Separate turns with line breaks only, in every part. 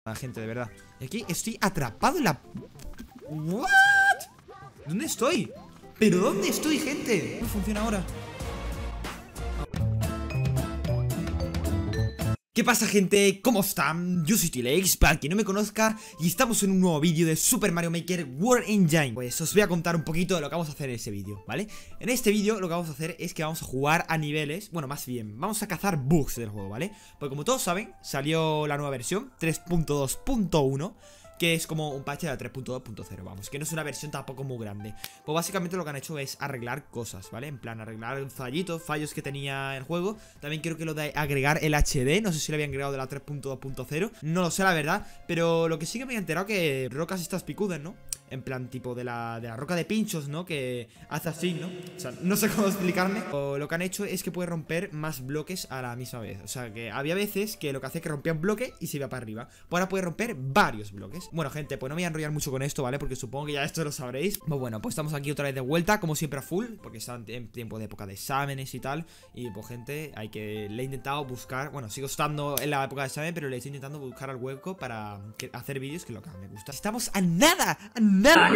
Gente, de verdad. Y aquí estoy atrapado en la... ¿What? ¿Dónde estoy? ¿Pero dónde estoy, gente? ¿Cómo funciona ahora? ¿Qué pasa, gente? ¿Cómo están? Yo soy T-Lex, para quien no me conozca, y estamos en un nuevo vídeo de Super Mario Maker World Engine. Pues os voy a contar un poquito de lo que vamos a hacer en ese vídeo, ¿vale? En este vídeo lo que vamos a hacer es que vamos a jugar a niveles, bueno, más bien, vamos a cazar bugs del juego, ¿vale? Porque como todos saben, salió la nueva versión 3.2.1, que es como un patch de la 3.2.0, vamos, que no es una versión tampoco muy grande. Pues básicamente lo que han hecho es arreglar cosas, ¿vale? En plan, arreglar fallos que tenía el juego. También creo que lo de agregar el HD, no sé si lo habían agregado de la 3.2.0, no lo sé la verdad. Pero lo que sí que me he enterado que rocas estas picudas, ¿no? En plan, tipo de la roca de pinchos, ¿no? Que hace así, ¿no? O sea, no sé cómo explicarme. O lo que han hecho es que puede romper más bloques a la misma vez. O sea, que había veces que lo que hacía es que rompía un bloque y se iba para arriba. Pues ahora puede romper varios bloques. Bueno, gente, pues no me voy a enrollar mucho con esto, ¿vale? Porque supongo que ya esto lo sabréis. Pues bueno, pues estamos aquí otra vez de vuelta, como siempre a full, porque están en tiempo de época de exámenes y tal. Y pues, gente, le he intentado buscar. Bueno, sigo estando en la época de examen, pero le estoy intentando buscar al hueco para hacer vídeos, que es lo que me gusta. Estamos a nada, nada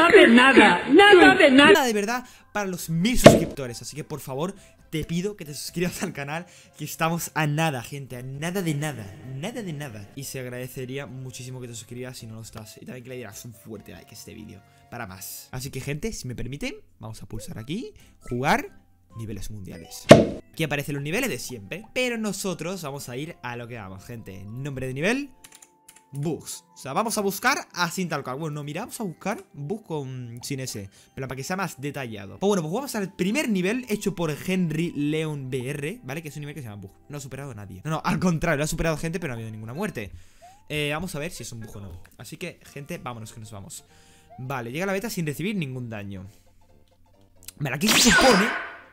de verdad para los 1000 suscriptores. Así que por favor te pido que te suscribas al canal, que estamos a nada, gente, a nada de nada, nada de nada. Y se agradecería muchísimo que te suscribas si no lo estás, y también que le dieras un fuerte like a este vídeo para más. Así que, gente, si me permiten, vamos a pulsar aquí, jugar niveles mundiales. Aquí aparecen los niveles de siempre, pero nosotros vamos a ir a lo que vamos, gente. Nombre de nivel: bugs. O sea, vamos a buscar así tal cual. Bueno, no, mira, vamos a buscar bugs sin ese, pero para que sea más detallado. Pues bueno, pues vamos al primer nivel hecho por Henry Leon BR, ¿vale? Que es un nivel que se llama bug. No ha superado a nadie. No, al contrario, lo ha superado gente, pero no ha habido ninguna muerte. Vamos a ver si es un bug o no. Así que, gente, vámonos que nos vamos. Vale, llega la beta sin recibir ningún daño. Vale, aquí se supone...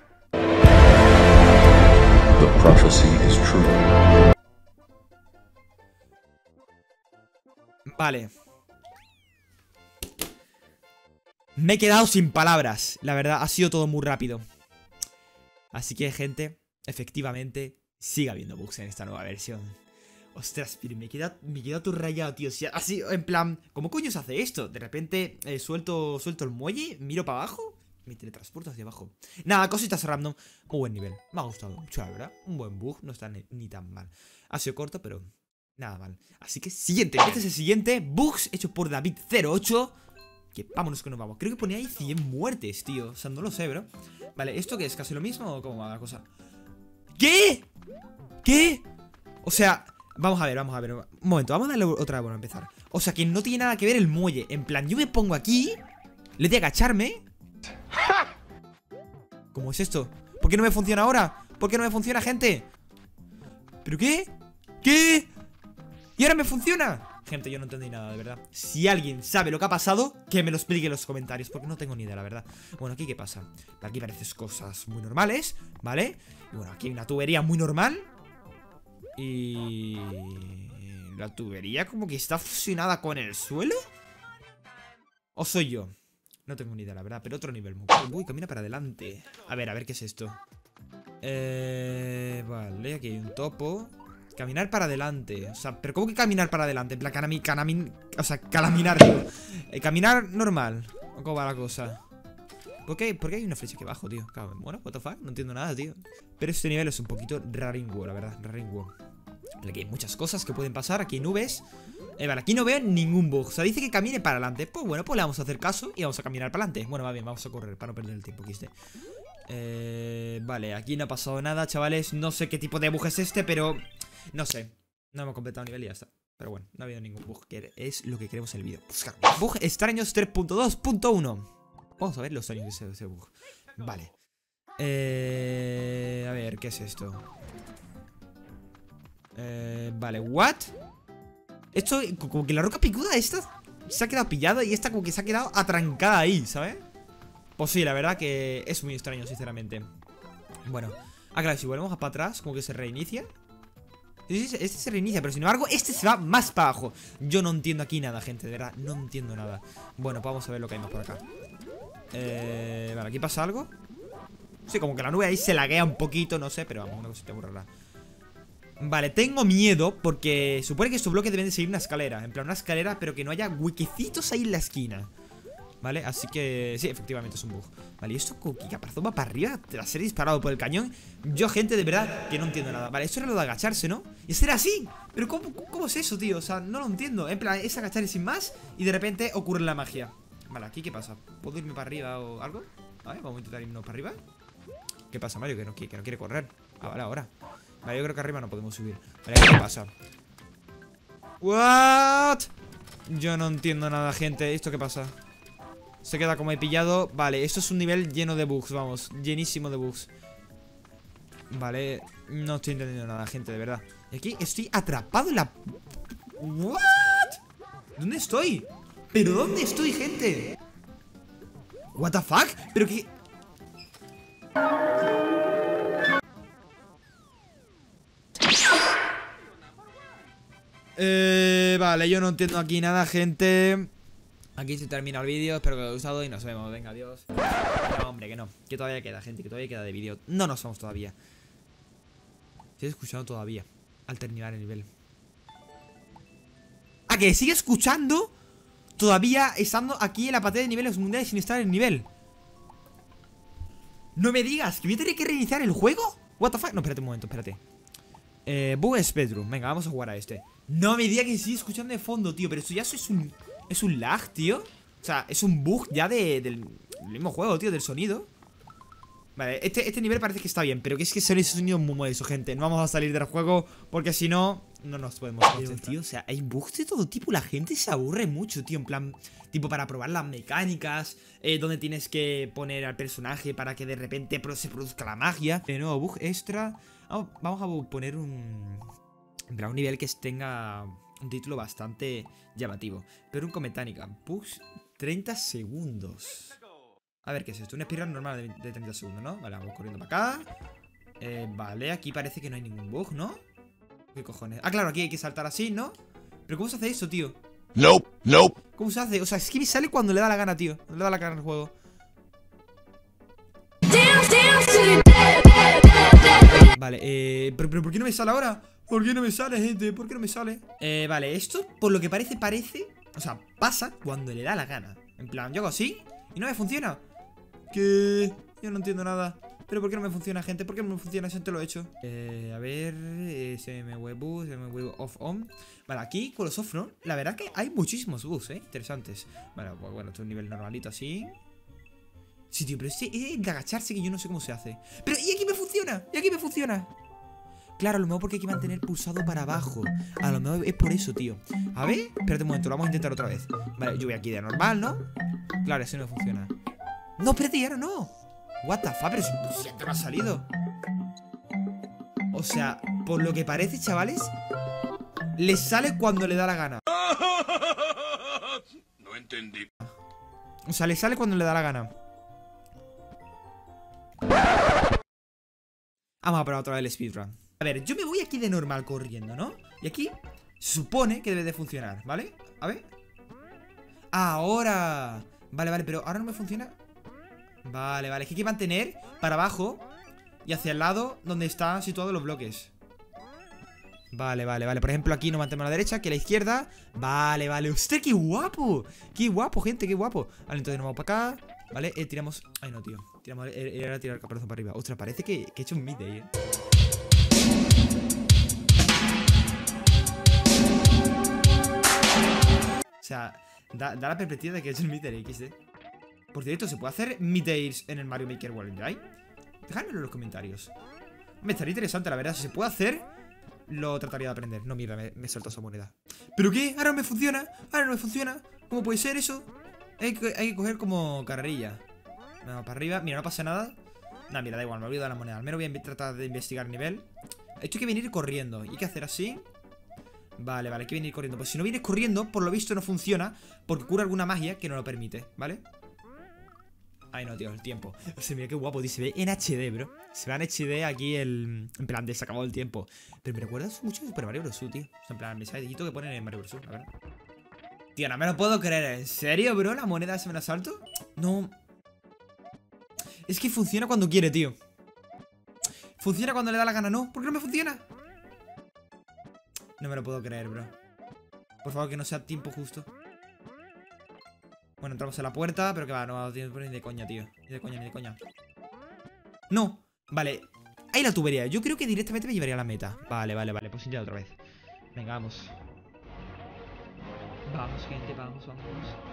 The prophecy is true.
Vale. Me he quedado sin palabras. La verdad, ha sido todo muy rápido. Así que, gente, efectivamente, sigue habiendo bugs en esta nueva versión. Ostras, pero me he quedado todo rayado, tío. Si así, en plan, ¿cómo coño se hace esto? De repente, suelto el muelle, miro para abajo, me teletransporto hacia abajo. Nada, cositas random. Muy buen nivel. Me ha gustado mucho, la verdad. Un buen bug, no está ni tan mal. Ha sido corto, pero... nada mal. Así que siguiente. Este es el siguiente. Bugs hecho por David08. Que vámonos que nos vamos. Creo que ponía ahí 100 muertes, tío. O sea, no lo sé, bro. Vale, ¿esto qué es? ¿Casi lo mismo o cómo va la cosa? ¿Qué? ¿Qué? O sea, vamos a ver. Un momento, vamos a darle otra vez para empezar. O sea, que no tiene nada que ver el muelle. En plan, yo me pongo aquí, le de agacharme. ¿Cómo es esto? ¿Por qué no me funciona ahora? ¿Por qué no me funciona, gente? ¿Pero qué? ¿Qué? ¿Y ahora me funciona? Gente, yo no entendí nada, de verdad. Si alguien sabe lo que ha pasado, que me lo explique en los comentarios, porque no tengo ni idea, la verdad. Bueno, ¿aquí qué pasa? Aquí parecen cosas muy normales, ¿vale? Y bueno, aquí hay una tubería muy normal. Y... la tubería como que está fusionada con el suelo. ¿O soy yo? No tengo ni idea, la verdad, pero otro nivel. Uy, camina para adelante. A ver, ¿qué es esto? Vale, aquí hay un topo. Caminar para adelante. O sea, ¿pero cómo que caminar para adelante? En plan, calaminar, digo. Caminar normal. ¿O cómo va la cosa? ¿Por qué hay una flecha aquí abajo, tío? Bueno, what the fuck, no entiendo nada, tío. Pero este nivel es un poquito raringo, la verdad, raringo. Aquí hay muchas cosas que pueden pasar. Aquí hay nubes. Vale, aquí no veo ningún bug. O sea, dice que camine para adelante. Pues bueno, pues le vamos a hacer caso y vamos a caminar para adelante. Bueno, va bien, vamos a correr para no perder el tiempo, ¿quiste? Vale, aquí no ha pasado nada, chavales. No sé qué tipo de bug es este, pero... no sé, no hemos completado el nivel y ya está. Pero bueno, no ha habido ningún bug, que es lo que queremos en el vídeo. Buscar bug extraños 3.2.1. Vamos a ver los años de ese bug. Vale. A ver, ¿qué es esto? Vale, ¿what? Esto, como que la roca picuda esta se ha quedado pillada y esta como que se ha quedado atrancada ahí, ¿sabes? Pues sí, la verdad que es muy extraño, sinceramente. Bueno, claro, si volvemos para atrás, como que se reinicia. Este se reinicia, pero sin embargo este se va más para abajo. Yo no entiendo aquí nada, gente, de verdad, no entiendo nada. Bueno, pues vamos a ver lo que hay más por acá. Vale, ¿aquí pasa algo? Sí, como que la nube ahí se laguea un poquito, no sé, pero vamos, una cosita muy rara. Vale, tengo miedo porque supone que estos bloques deben de seguir una escalera. En plan, una escalera, pero que no haya huequecitos ahí en la esquina. Vale, así que sí, efectivamente es un bug. Vale, ¿y esto qué caparazón va para arriba tras ser disparado por el cañón? Yo, gente, de verdad que no entiendo nada. Vale, esto era lo de agacharse, ¿no? Y esto era así. Pero ¿cómo es eso, tío? O sea, no lo entiendo. En plan, es agacharse sin más y de repente ocurre la magia. Vale, ¿aquí qué pasa? ¿Puedo irme para arriba o algo? Vale, vamos a intentar irnos para arriba. ¿Qué pasa, Mario? Que no quiere correr. Ah, vale, ahora. Vale, yo creo que arriba no podemos subir. Vale, ¿qué pasa? ¿What? Yo no entiendo nada, gente. ¿Esto qué pasa? Se queda como he pillado. Vale, esto es un nivel lleno de bugs, vamos. Llenísimo de bugs. Vale, no estoy entendiendo nada, gente, de verdad. Y aquí estoy atrapado en la... ¿What? ¿Dónde estoy? ¿Pero dónde estoy, gente? ¿What the fuck? ¿Pero qué...? Vale, yo no entiendo aquí nada, gente. Aquí se termina el vídeo, espero que os haya gustado y nos vemos. Venga, adiós. No, hombre, que no, que todavía queda, gente, que todavía queda de vídeo. No nos vamos todavía. Estoy escuchando todavía al terminar el nivel. ¿A que sigue escuchando? Todavía estando aquí en la pantalla de niveles mundiales sin estar en el nivel. No me digas que voy a tener que reiniciar el juego. What the fuck, no, espérate un momento, espérate. Bug Bedroom, venga, vamos a jugar a este. No me digas que sigue escuchando de fondo, tío. Pero esto ya es un lag, tío. O sea, es un bug ya del mismo juego, tío, del sonido. Vale, este nivel parece que está bien, pero que es que son esos sonidos muy molesto, gente. No vamos a salir del juego porque si no, no nos podemos concentrar. Tío, o sea, hay bugs de todo tipo. La gente se aburre mucho, tío. En plan, tipo para probar las mecánicas, donde tienes que poner al personaje para que de repente se produzca la magia. De nuevo, bug extra. Vamos a poner un nivel que tenga un título bastante llamativo. Pero con mecánica. Bugs 30 segundos. A ver, ¿qué es esto? Una speedrun normal de 30 segundos, ¿no? Vale, vamos corriendo para acá. Vale, aquí parece que no hay ningún bug, ¿no? ¿Qué cojones? Ah, claro, aquí hay que saltar así, ¿no? ¿Pero cómo se hace eso, tío?
Nope, nope.
¿Cómo se hace? O sea, es que me sale cuando le da la gana, tío. Cuando le da la gana al juego. Vale, pero ¿por qué no me sale ahora? ¿Por qué no me sale, gente? ¿Por qué no me sale? Vale, esto, por lo que parece, o sea, pasa cuando le da la gana. En plan, yo hago así y no me funciona. ¿Qué? Yo no entiendo nada. ¿Pero por qué no me funciona, gente? ¿Por qué no me funciona? Eso te lo he hecho. A ver, SMWBoost, off on. Vale, aquí con los off, ¿no? La verdad que hay muchísimos bugs, interesantes. Vale, pues bueno, esto es un nivel normalito así. Sí, tío, pero este es de agacharse que yo no sé cómo se hace. Pero, ¿y aquí me funciona? ¿Y aquí me funciona? Claro, a lo mejor porque hay que mantener pulsado para abajo. A lo mejor es por eso, tío. A ver, espérate un momento, lo vamos a intentar otra vez. Vale, yo voy aquí de normal, ¿no? Claro, ese no funciona. No, espérate, ahora no. What the fuck, pero si no ha salido. O sea, por lo que parece, chavales, le sale cuando le da la gana.
No entendí.
O sea, le sale cuando le da la gana. Vamos a probar otra vez el speedrun. A ver, yo me voy aquí de normal corriendo, ¿no? Y aquí se supone que debe de funcionar, ¿vale? A ver. ¡Ahora! Vale, vale, pero ahora no me funciona. Vale, vale, es que hay que mantener para abajo y hacia el lado donde están situados los bloques. Vale, vale, vale. Por ejemplo, aquí no mantenemos a la derecha, que a la izquierda. Vale, vale. ¡Usted, qué guapo! ¡Qué guapo, gente! ¡Qué guapo! Vale, entonces nos vamos para acá. Vale, tiramos... Ay, no, tío. Era tirar el caparazón para arriba. Ostras, parece que he hecho un mid ahí, O sea, da la perspectiva de que he hecho un mid ahí, XD. Por cierto, ¿se puede hacer mid-airs en el Mario Maker World Engine? Dejadmelo en los comentarios. Me estaría interesante, la verdad. Si se puede hacer, lo trataría de aprender. No, mira, me saltó esa moneda. ¿Pero qué? ¿Ahora no me funciona? ¿Ahora no me funciona? ¿Cómo puede ser eso? Hay que coger como carrerilla. Vamos para arriba. Mira, no pasa nada. No, mira, da igual, me olvido de la moneda. Al menos voy a tratar de investigar el nivel. Esto hay que venir corriendo. Y hay que hacer así. Vale, vale, hay que venir corriendo. Pues si no vienes corriendo, por lo visto no funciona. Porque ocurre alguna magia que no lo permite, ¿vale? Ay, no, tío, el tiempo. O sea, mira qué guapo, tío. Se ve en HD, bro. Se ve en HD aquí en plan de se acabó el tiempo. Pero me recuerdas mucho de Super Mario Bros. Tío. O sea, en plan, el mensajito que ponen en Mario Bros. A ver. Tío, no me lo puedo creer. ¿En serio, bro? ¿La moneda se me la salto? No. Es que funciona cuando quiere, tío. Funciona cuando le da la gana, ¿no? ¿Por qué no me funciona? No me lo puedo creer, bro. Por favor, que no sea tiempo justo. Bueno, entramos a la puerta, pero que va, no va a tiempo ni de coña, tío. Ni de coña, ni de coña. No, vale. Ahí la tubería. Yo creo que directamente me llevaría a la meta. Vale, vale, vale. Pues ya otra vez. Venga, vamos. Vamos, gente, vamos, vamos.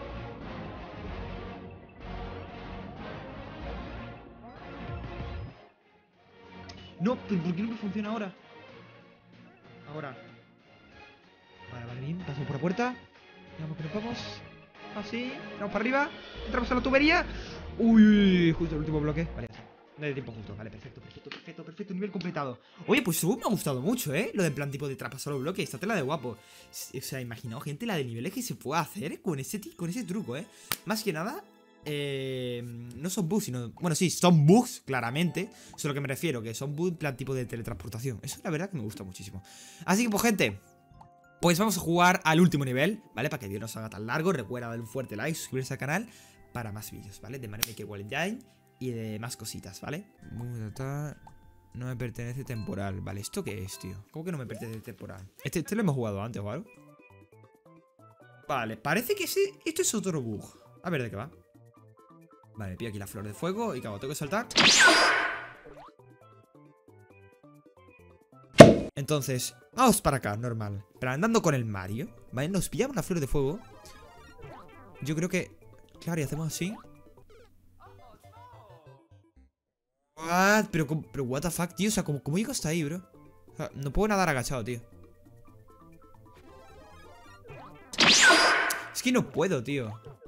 No, pero ¿por qué no me funciona ahora? Ahora. Vale, vale, bien. Pasamos por la puerta. Vamos que nos vamos. Así. Vamos para arriba. Entramos a la tubería. Uy, justo el último bloque. Vale, no hay tiempo justo. Vale, perfecto, perfecto, perfecto, perfecto. Nivel completado. Oye, pues me ha gustado mucho, ¿eh? Lo de en plan tipo de traspasar los bloques. Esta tela de guapo. O sea, imaginaos, gente, la de niveles que se puede hacer con ese truco, ¿eh? Más que nada. No son bugs, sino... Bueno, sí, son bugs, claramente. Eso es a lo que me refiero, que son bugs en plan tipo de teletransportación. Eso la verdad que me gusta muchísimo. Así que, pues, gente, pues vamos a jugar al último nivel, ¿vale? Para que el vídeo no se haga tan largo. Recuerda darle un fuerte like, suscribirse al canal para más vídeos, ¿vale? De Mario Maker World Engine y de más cositas, ¿vale? No me pertenece temporal. Vale, ¿esto qué es, tío? ¿Cómo que no me pertenece temporal? Este lo hemos jugado antes o algo. Vale, parece que esto es otro bug. A ver de qué va. Vale, pillo aquí la flor de fuego y claro, tengo que saltar. Entonces, vamos para acá, normal. Pero andando con el Mario, ¿vale? Nos pillamos la flor de fuego. Yo creo que... Claro, y hacemos así. What? Pero what the fuck, tío. O sea, ¿cómo llego hasta ahí, bro? O sea, no puedo nadar agachado, tío. Es que no puedo, tío.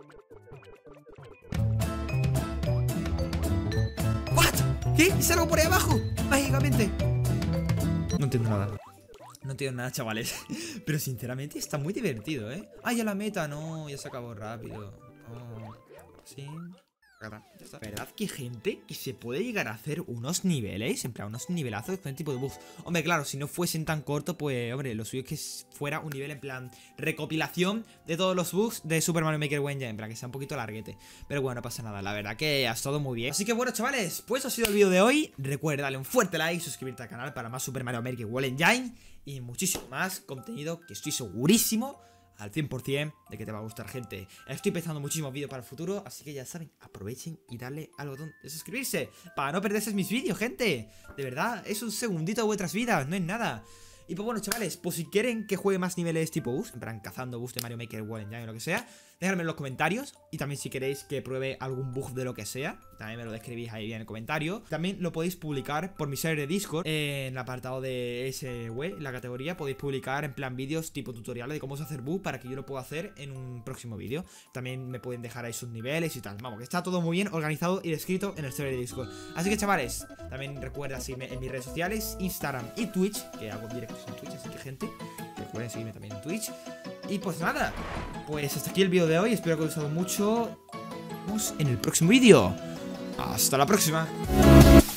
¿Qué? ¿Y salgo por ahí abajo? Mágicamente. No entiendo nada. No entiendo nada, chavales. Pero sinceramente está muy divertido, ¿eh? Ah, ya la meta, no, ya se acabó rápido. Oh, sí. ¿Verdad que hay gente que se puede llegar a hacer unos niveles? En plan, unos nivelazos con este tipo de bugs. Hombre, claro, si no fuesen tan cortos, pues, hombre, lo suyo es que fuera un nivel en plan recopilación de todos los bugs de Super Mario Maker World Engine, en plan, que sea un poquito larguete. Pero bueno, no pasa nada, la verdad que ha estado muy bien. Así que bueno, chavales, pues ha sido el vídeo de hoy. Recuerda darle un fuerte like, suscribirte al canal para más Super Mario Maker World Engine y muchísimo más contenido que estoy segurísimo al 100% de que te va a gustar, gente. Estoy pensando muchísimos vídeos para el futuro, así que ya saben, aprovechen y darle al botón de suscribirse para no perderse mis vídeos, gente. De verdad, es un segundito de vuestras vidas, no es nada. Y pues bueno, chavales, pues si quieren que juegue más niveles tipo bus, en plan cazando bus de Mario Maker World Engine o lo que sea, dejadme en los comentarios. Y también si queréis que pruebe algún bug de lo que sea, también me lo describís ahí en el comentario. También lo podéis publicar por mi server de Discord. En el apartado de SW, en la categoría, podéis publicar en plan vídeos tipo tutoriales de cómo se hacer bug para que yo lo pueda hacer en un próximo vídeo. También me pueden dejar ahí sus niveles y tal. Vamos, que está todo muy bien organizado y descrito en el server de Discord. Así que chavales, también recuerda seguirme en mis redes sociales, Instagram y Twitch, que hago directos en Twitch, así que gente, recuerden seguirme también en Twitch. Y pues nada, pues hasta aquí el vídeo de hoy. Espero que os haya gustado mucho. Nos vemos en el próximo vídeo. Hasta la próxima.